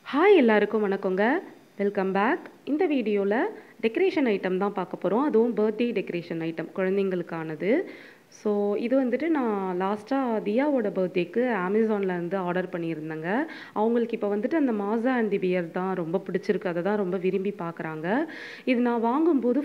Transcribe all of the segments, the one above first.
Hi எல்லாருக்கும் வணக்கங்க. Welcome back. இந்த வீடியோவில் டெக்கரேஷன் ஐட்டம் தான் பார்க்க போகிறோம். அதுவும் பர்த்டே டெக்கரேஷன் ஐட்டம் குழந்தைங்களுக்கானது. ஸோ இது வந்துட்டு நான் லாஸ்ட்டாக தியாவோட பர்த்டேக்கு அமேசான்லேருந்து ஆர்டர் பண்ணியிருந்தேங்க. அவங்களுக்கு இப்போ வந்துட்டு அந்த மாஸா அண்ட் தி பியர் தான் ரொம்ப பிடிச்சிருக்கு. அதை தான் ரொம்ப விரும்பி பார்க்குறாங்க. இது நான் வாங்கும்போது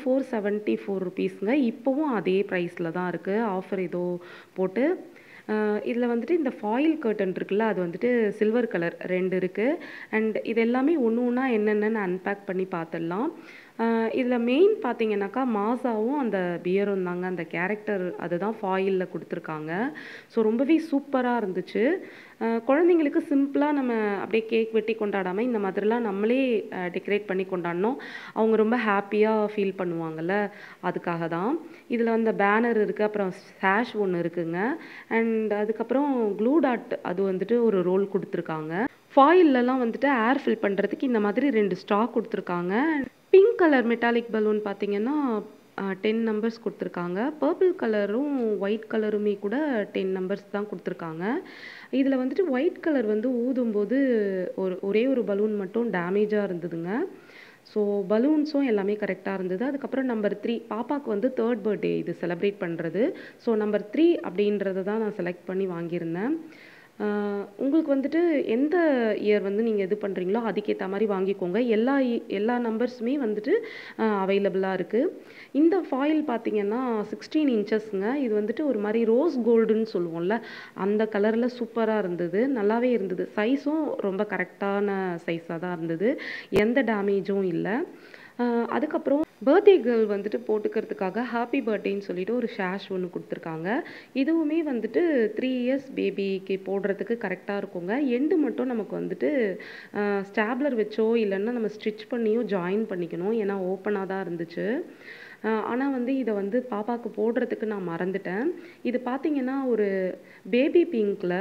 ₹474 இப்போவும் அதே ப்ரைஸில் தான் இருக்குது. ஆஃபர் ஏதோ போட்டு இதில் வந்துட்டு இந்த ஃபாயில் கர்டன் இருக்குல்ல, அது வந்துட்டு சில்வர் கலர் 2 இருக்குது. அண்ட் இது எல்லாமே ஒன்று ஒன்றா என்னென்னு அன்பேக் பண்ணி பார்த்துடலாம். இதில் மெயின் பார்த்தீங்கன்னாக்கா மாஸாவும் அந்த பியரும் தாங்க. அந்த கேரக்டர் அதுதான் ஃபாயிலில் கொடுத்துருக்காங்க. ஸோ ரொம்பவே சூப்பராக இருந்துச்சு. குழந்தைங்களுக்கு சிம்பிளாக நம்ம அப்படியே கேக் வெட்டி கொண்டாடாமல் இந்த மாதிரிலாம் நம்மளே டெக்கரேட் பண்ணி கொண்டாடினோம், அவங்க ரொம்ப ஹாப்பியாக ஃபீல் பண்ணுவாங்கள்ல, அதுக்காக தான். இதில் அந்த பேனர் இருக்குது, அப்புறம் ஹேஷ் ஒன்று இருக்குங்க. அண்ட் அதுக்கப்புறம் க்ளூ டாட் அது வந்துட்டு ஒரு ரோல் கொடுத்துருக்காங்க. ஃபாயிலெலாம் வந்துட்டு ஏர் ஃபில் பண்ணுறதுக்கு இந்த மாதிரி 2 ஸ்ட்ரா கொடுத்துருக்காங்க. பிங்க் கலர் மெட்டாலிக் பலூன் பார்த்தீங்கன்னா 10 நம்பர்ஸ் கொடுத்துருக்காங்க. பர்பிள் கலரும் ஒயிட் கலருமே கூட 10 நம்பர்ஸ் தான் கொடுத்துருக்காங்க. இதில் வந்துட்டு ஒயிட் கலர் வந்து ஊதும்போது ஒரே ஒரு பலூன் மட்டும் டேமேஜாக இருந்ததுங்க. ஸோ பலூன்ஸும் எல்லாமே கரெக்டாக இருந்தது. அதுக்கப்புறம் நம்பர் 3 பாப்பாவுக்கு வந்து 3rd பர்த்டே இது செலிப்ரேட் பண்ணுறது. ஸோ நம்பர் 3 அப்படின்றத தான் நான் செலக்ட் பண்ணி வாங்கியிருந்தேன். உங்களுக்கு வந்துட்டு எந்த இயர் வந்து நீங்கள் இது பண்ணுறீங்களோ அதுக்கேற்ற மாதிரி வாங்கிக்கோங்க. எல்லா நம்பர்ஸுமே வந்துட்டு அவைலபிளாக இருக்குது. இந்த ஃபாயில் பார்த்தீங்கன்னா 16 இன்ச்சஸ்ங்க. இது வந்துட்டு ஒரு மாதிரி ரோஸ் கோல்டுன்னு சொல்லுவோம்ல, அந்த கலரில் சூப்பராக இருந்தது. நல்லாவே இருந்தது. சைஸும் ரொம்ப கரெக்டான சைஸாக தான் இருந்தது. எந்த டேமேஜும் இல்லை. அதுக்கப்புறம் பர்த்டே கேர்ள் வந்துட்டு போட்டுக்கிறதுக்காக ஹாப்பி பர்த்டேன்னு சொல்லிட்டு ஒரு ஷேஷ் ஒன்று கொடுத்துருக்காங்க. இதுவுமே வந்துட்டு 3 இயர்ஸ் பேபிக்கு போடுறதுக்கு கரெக்டாக இருக்குங்க. எண்டு மட்டும் நமக்கு வந்துட்டு ஸ்டாப்லர் வச்சோ இல்லைன்னா நம்ம ஸ்டிச் பண்ணியோ ஜாயின் பண்ணிக்கணும். ஏன்னா ஓப்பனாக தான் இருந்துச்சு. ஆனால் வந்து இதை வந்து பாப்பாவுக்கு போடுறதுக்கு நான் மறந்துட்டேன். இது பார்த்தீங்கன்னா ஒரு பேபி பிங்க்கில்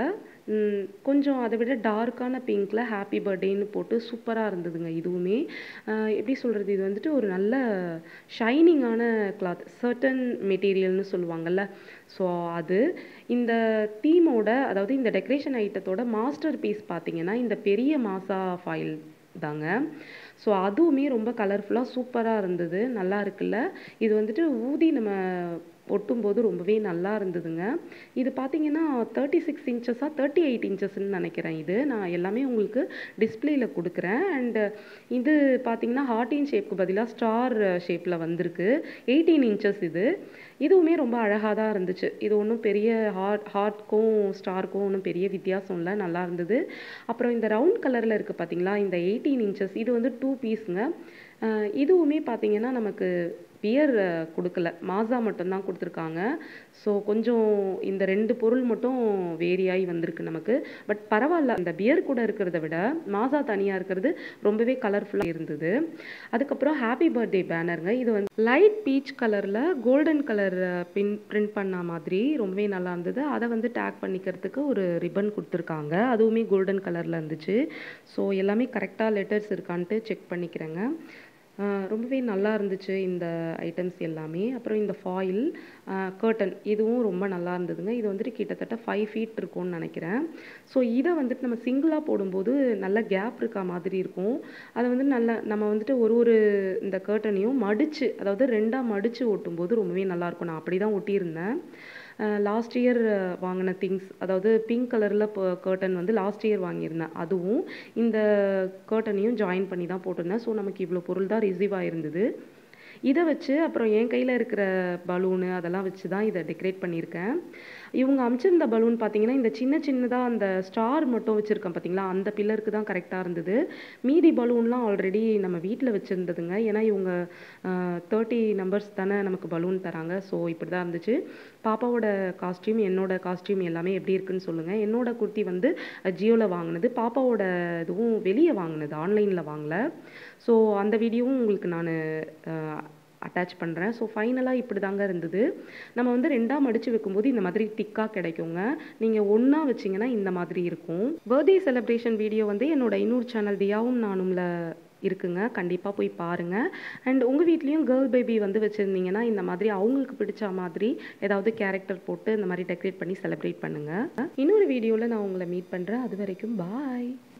கொஞ்சம் அதை விட டார்க்கான பிங்க்கில் ஹாப்பி பர்த்டேன்னு போட்டு சூப்பராக இருந்ததுங்க. இதுவுமே எப்படி சொல்கிறது, இது வந்துட்டு ஒரு நல்ல ஷைனிங்கான கிளாத், சர்டன் மெட்டீரியல்னு சொல்லுவாங்கள்ல. ஸோ அது இந்த தீமோட, அதாவது இந்த டெக்கரேஷன் ஐட்டத்தோட மாஸ்டர் பீஸ் பார்த்தீங்கன்னா இந்த பெரிய மாசா ஃபாயில் தாங்க. ஸோ அதுவுமே ரொம்ப கலர்ஃபுல்லாக சூப்பராக இருந்தது. நல்லா இருக்குல்ல. இது வந்துட்டு ஊதி நம்ம ஒட்டும்போது ரொம்பவே நல்லா இருந்ததுங்க. இது பார்த்தீங்கன்னா 36 இன்ச்சஸா 38 இன்ச்சஸ்ன்னு நினைக்கிறேன். இது நான் எல்லாமே உங்களுக்கு டிஸ்பிளேயில் கொடுக்குறேன். அண்டு இது பார்த்தீங்கன்னா ஹார்டின் ஷேப்புக்கு பதிலாக ஸ்டார் ஷேப்பில் வந்திருக்கு. 18 இன்ச்சஸ் இது. இதுவுமே ரொம்ப அழகாக தான் இருந்துச்சு. இது ஒன்றும் பெரிய ஹார்ட்க்கும் ஸ்டார்க்கும் ஒன்றும் பெரிய வித்தியாசம் இல்லை, நல்லா இருந்தது. அப்புறம் இந்த ரவுண்ட் கலரில் இருக்குது பார்த்தீங்களா, இந்த 18 இன்ச்சஸ் இது வந்து 2 பீஸுங்க. இதுவுமே பார்த்தீங்கன்னா நமக்கு பியர் கொடுக்கல, மாஸா மட்டும்தான் கொடுத்துருக்காங்க. ஸோ கொஞ்சம் இந்த 2 பொருள் மட்டும் வேரியாகி வந்திருக்கு நமக்கு. பட் பரவாயில்ல, அந்த பியர் கூட இருக்கிறத விட மாஸா தனியாக இருக்கிறது ரொம்பவே கலர்ஃபுல்லாக இருந்தது. அதுக்கப்புறம் ஹாப்பி பர்த்டே பேனருங்க. இது வந்து லைட் பீச் கலரில் கோல்டன் கலர் பிரிண்ட் பண்ண மாதிரி ரொம்பவே நல்லா இருந்தது. அதை வந்து டேக் பண்ணிக்கிறதுக்கு ஒரு ரிப்பன் கொடுத்துருக்காங்க. அதுவுமே கோல்டன் கலரில் இருந்துச்சு. ஸோ எல்லாமே கரெக்டாக லெட்டர்ஸ் இருக்கான்ட்டு செக் பண்ணிக்கிறேங்க. ரொம்பவே நல்லா இருந்துச்சு இந்த ஐட்டம்ஸ் எல்லாமே. அப்புறம் இந்த ஃபாயில் கர்டன் இதுவும் ரொம்ப நல்லா இருந்ததுங்க. இது வந்துட்டு கிட்டத்தட்ட 5 ஃபீட் இருக்கும்னு நினைக்கிறேன். ஸோ இதை வந்துட்டு நம்ம சிங்கிளாக போடும்போது நல்ல கேப் இருக்க மாதிரி இருக்கும். அதை வந்து நம்ம வந்துட்டு ஒரு இந்த கர்ட்டனையும் மடித்து, அதாவது 2ஆக மடித்து ஒட்டும்போது ரொம்பவே நல்லாயிருக்கும். நான் அப்படி தான் ஒட்டியிருந்தேன். லாஸ்ட் இயர் வாங்கின திங்ஸ், அதாவது பிங்க் கலரில் கர்ட்டன் வந்து லாஸ்ட் இயர் வாங்கியிருந்தேன். அதுவும் இந்த கர்ட்டனையும் ஜாயின் பண்ணி தான் போட்டிருந்தேன். ஸோ நமக்கு இவ்வளோ பொருள் தான் ரிசீவ் ஆகிருந்தது. இதை வச்சு அப்புறம் என் கையில் இருக்கிற பலூனு அதெல்லாம் வச்சு தான் இதை டெக்கரேட் பண்ணியிருக்கேன். இவங்க அமிச்சிருந்த பலூன் பார்த்தீங்கன்னா இந்த சின்னதாக அந்த ஸ்டார் மட்டும் வச்சுருக்கேன் பார்த்தீங்களா, அந்த பில்லருக்கு தான் கரெக்டாக இருந்தது. மீதி பலூன்லாம் ஆல்ரெடி நம்ம வீட்டில் வச்சுருந்ததுங்க. ஏன்னா இவங்க 30 நம்பர்ஸ் தானே நமக்கு பலூன் தராங்க. ஸோ இப்படி தான் இருந்துச்சு. பாப்பாவோட காஸ்டியூம், என்னோட காஸ்டியூம் எல்லாமே எப்படி இருக்குன்னு சொல்லுங்கள். என்னோட குர்த்தி வந்து ஜியோவில் வாங்கினது, பாப்பாவோட இதுவும் வெளியே வாங்கினது, ஆன்லைனில் வாங்கல. ஸோ அந்த வீடியோவும் உங்களுக்கு நான் அட்டாச் பண்ணுறேன். ஸோ ஃபைனலாக இப்படி தாங்க இருந்தது. நம்ம வந்து 2ஆக மடித்து வைக்கும்போது இந்த மாதிரி திக்காக கிடைக்குங்க. நீங்கள் ஒன்றா வச்சிங்கன்னா இந்த மாதிரி இருக்கும். பர்த்டே செலிப்ரேஷன் வீடியோ வந்து என்னோட இன்னொரு சேனல் தியாவும் நானும்ல இருக்குங்க. கண்டிப்பாக போய் பாருங்கள். அண்ட் உங்கள் வீட்லேயும் கேர்ள் பேபி வந்து வச்சுருந்தீங்கன்னா இந்த மாதிரி அவங்களுக்கு பிடிச்ச மாதிரி ஏதாவது கேரக்டர் போட்டு இந்த மாதிரி டெக்கரேட் பண்ணி செலிப்ரேட் பண்ணுங்கள். இன்னொரு வீடியோவில் நான் உங்களை மீட் பண்ணுறேன். அது வரைக்கும் பாய்.